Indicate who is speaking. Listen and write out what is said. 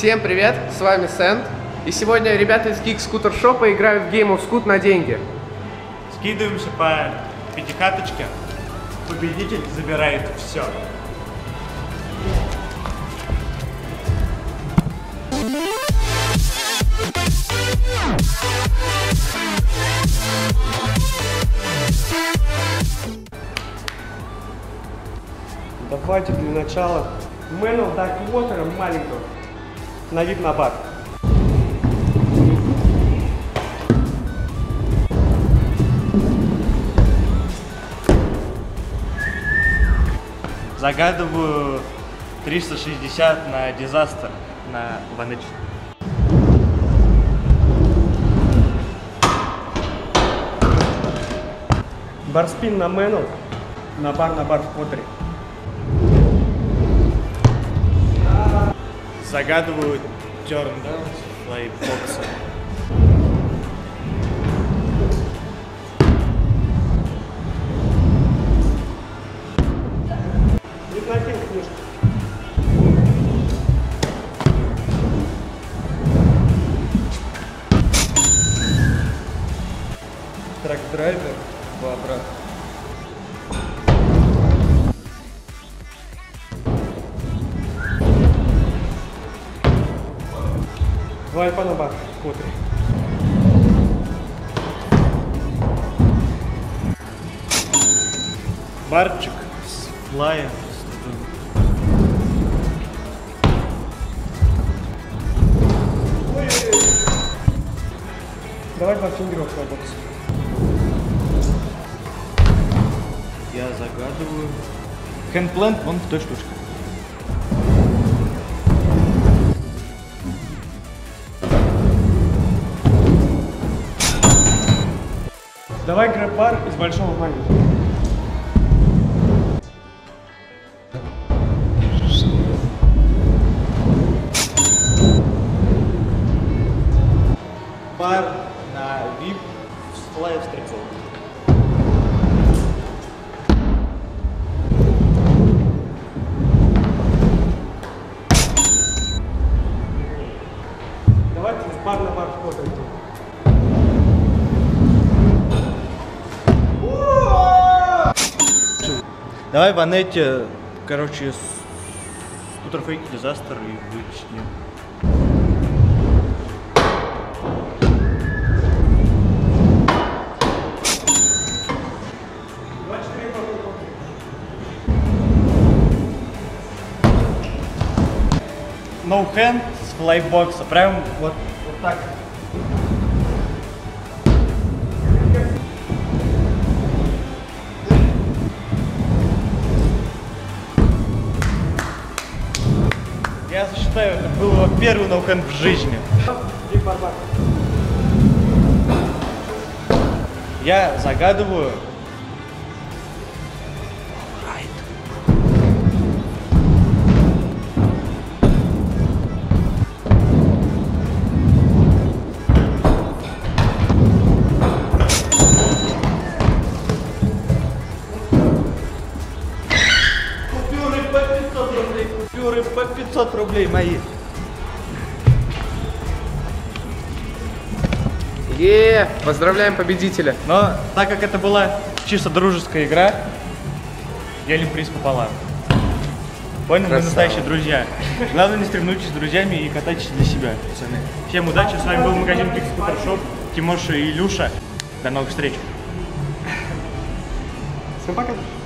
Speaker 1: Всем привет, с вами Сент. И сегодня ребята из Geek Scooter Shop играют в Game of Scoot на деньги.
Speaker 2: Скидываемся по пятихаточке. Победитель забирает все.
Speaker 3: Давайте для начала Manual Dark Water маленького на вид на бар.
Speaker 2: Загадываю 360 на Disaster, на Ванычный.
Speaker 3: Барспин на Manual, на бар в Поттере.
Speaker 2: Загадываю Turndown с флейбокса.
Speaker 3: Накинь книжку.
Speaker 1: Трак-драйвер в обратно.
Speaker 3: Два альпа на бар в Поттере.
Speaker 2: Барчик с флаем.
Speaker 3: Давай два фингеров в бокс.
Speaker 2: Я загадываю Handplant вон в той штучке.
Speaker 3: Давай грэб-бар из большого маленького.
Speaker 2: Бар на VIP с флаем стрельцов.
Speaker 3: Давайте с бар на бар в Поттере.
Speaker 2: Давай в Анете, короче, скутерфейк Disaster и вычнем. No hand с флайбокса, прям вот так. Я считаю, это был его первый ноухенд в жизни. Я загадываю купюры по 500 рублей мои.
Speaker 1: Поздравляем победителя.
Speaker 2: Но так как это была чисто дружеская игра, делим приз пополам. Понял? Мы настоящие друзья. Главное, не соревнуйтесь с друзьями и катайтесь для себя, пацаны. Всем удачи, с вами был магазин Geek Scooter Shop, Тимоша и Илюша. До новых встреч.
Speaker 3: Всем пока.